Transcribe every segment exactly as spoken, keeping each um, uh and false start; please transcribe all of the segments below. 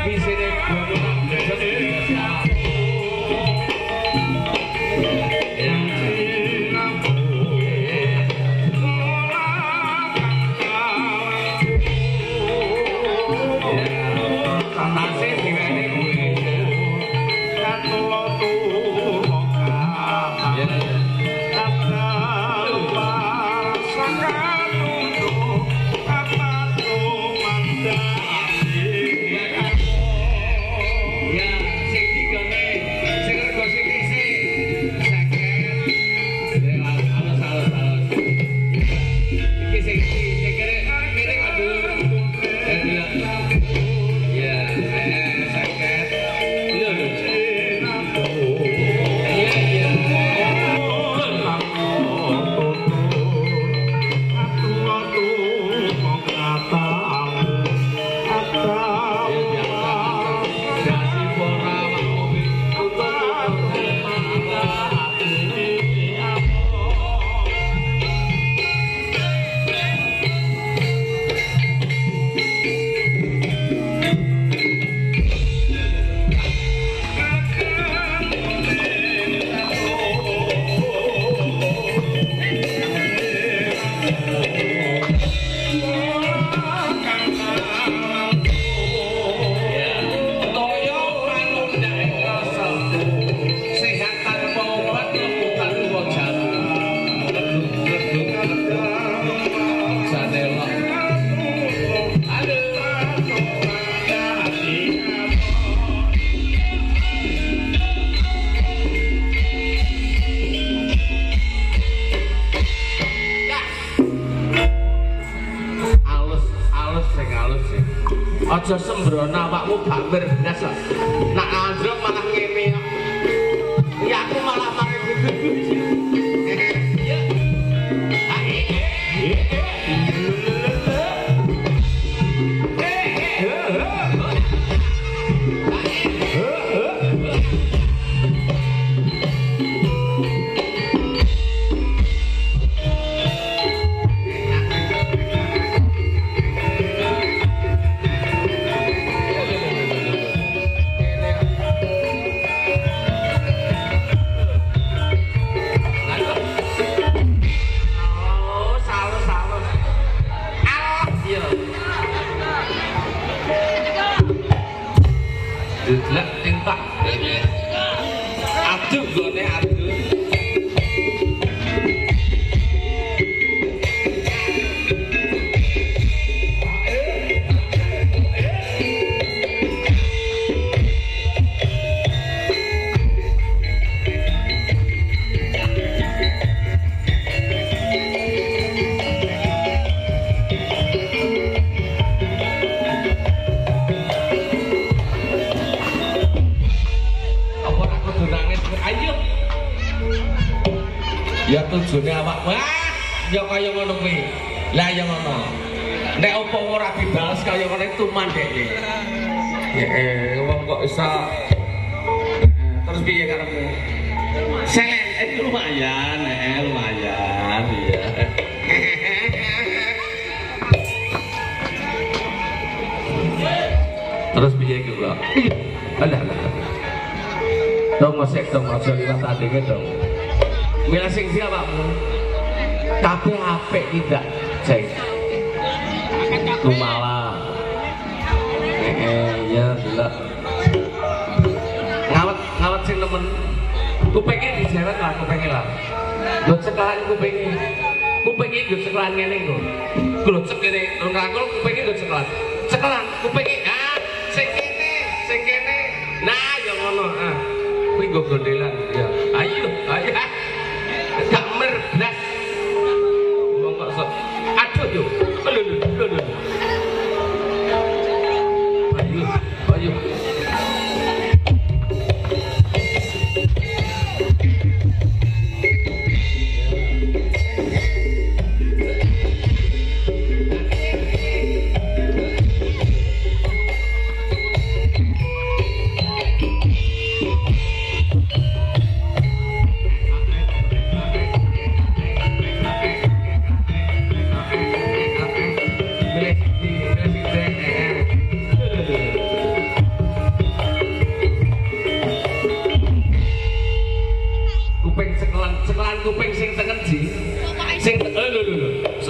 Aja sembrono awakmu bakber blas kok. Nak anjlok malah ngene kok. Ya aku malah mari gugu. Delek tintak. Aduh gone aduh. Ya tujuane awak wah ya kaya ngono kuwi. Lah ya ngono. Nek opo ora dibales kaya ngene tuman dekne. Heeh, wong kok iso terus piye karepmu? Selek eh lumayan, eh lumayan ya. Terus piye iki kula? Alah alah. Dong mosek dong aja liwat tandinge dong. Mila sing siapakmu? Tapi apik tidak, Ceng. Kumalah. Eh, ya delok. Ngawet, ngawet sing nemen. Kupinge dijewet lah, kupinge lah. Lho cekalan kupinge. Kupinge nggo cekalan ngene nggo. Glocek kene, ngrangkul kupinge nggo cekalan. Cekalan kupinge. Ah, sing kene, sing kene. Nah, ya ngono. Ah. Kuwi nggo gondelan. Ya. Ayo, ayo. Gak merblas ngomong kok sok aduh yo lho lho lho ayo ayo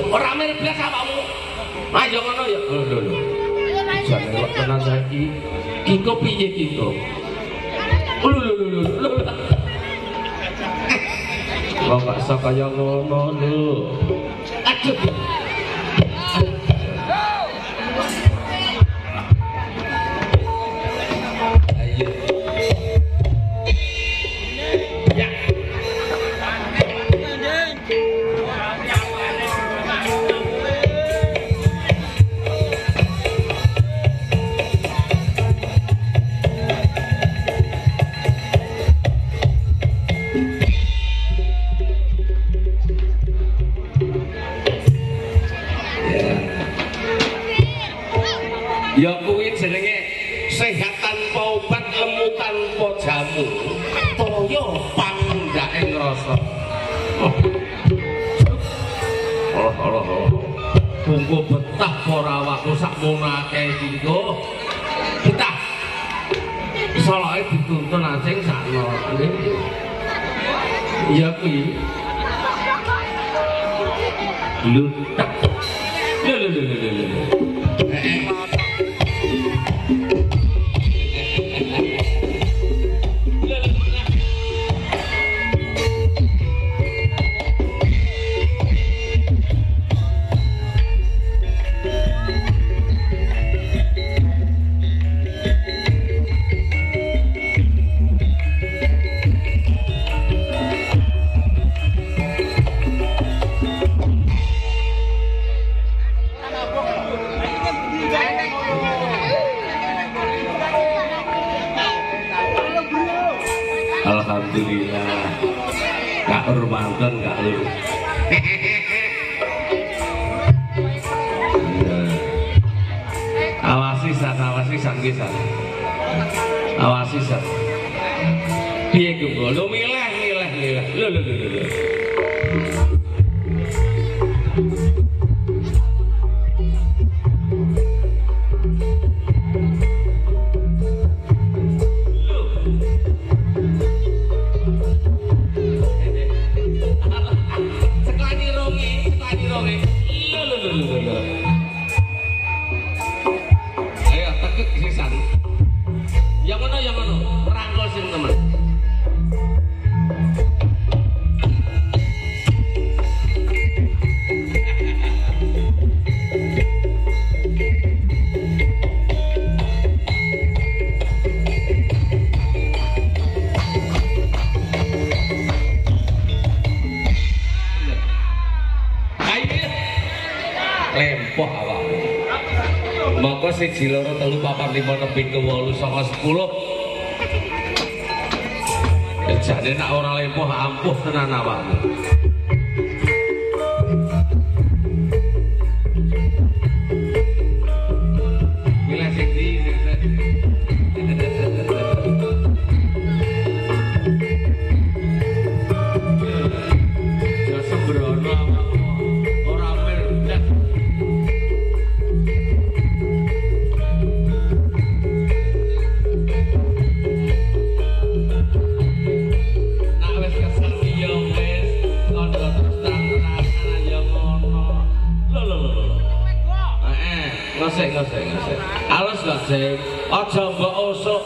ora mirip blas awakmu. Ayo ngono ya. Lho lho lho. Jane kok tenan saiki. Kiko piye Kiko? Lho lho lho lho. Kok gak iso kaya ngono lho. Aduh. Ayo. Ya. Ya kuwi jenenge sehat tanpa obat, lemu tanpa jamu. Toya pangundake ngrasa. Allah Allah Allah. Bungku betah ora awakku sakmono akeh iki kok. Betah. Soloke dituntun asing sakno. Ya kuwi. Lho. Lho lho lho lho lho. Eh. Alhamdulillah. Kak Urmanton Kak Lur. Awasi san, awasi san kisah. Awasi san. Piye ku lo milih milih milih. Lho lho lho lho. Ayo tekuk sisan. Yang mana yang mana? Rangkul sing temen. Lempoh awak. Mongko siji loro telu papat lima enam pitu wolu sanga sepuluh. Jane nek ora lempoh ampuh tenan awakmu. Milih sing ndi ya sembrono ora merdak. Ngosek ngosek ngosek. Alus gak sih? Aja mbok usuk.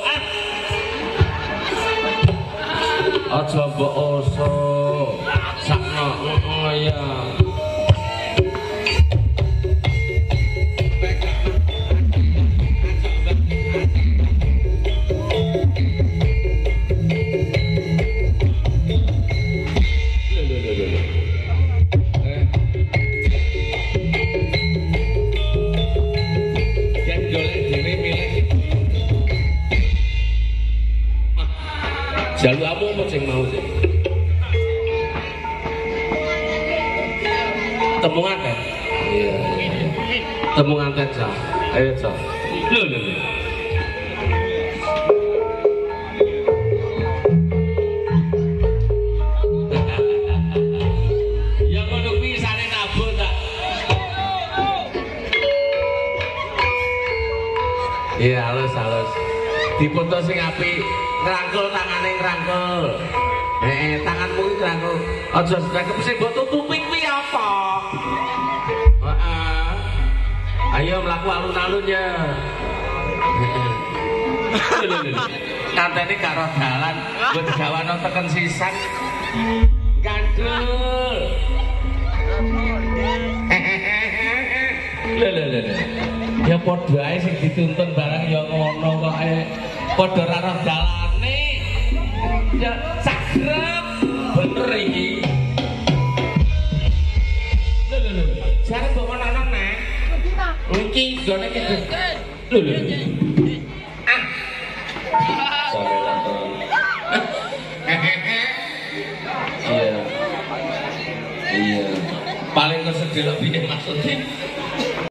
Aja mbok usuk. Sakno ngono ya. Jaluk apa apa sing mau sih? Temu nganten. Iya. Temu nganten Cak. Ayo Cak. Lho lho lho. Ya ngono kuwi sane nabut tak. Iya halus halus. Dipoto sing apik. Ngrangkul tangane ngrangkul. Heeh, tanganmu iki ngrangkul. Aja sing mbok tutupi kuwi apa? Ayo melaku alun-alun ya. Kantene gak roh dalan, buat gawano teken sisan. Gandul. Lho lho lho. Ya padha ae sing dituntun barang ya ngono kok ae padha ra roh dalane. Ya sagrep bener iki. Lho lho lho. Jare mbok ana nek. Iki gone iki. Lho lho. Ah. Sampai laton. Iya. Iya. Paling kesedih lebih maksudnya.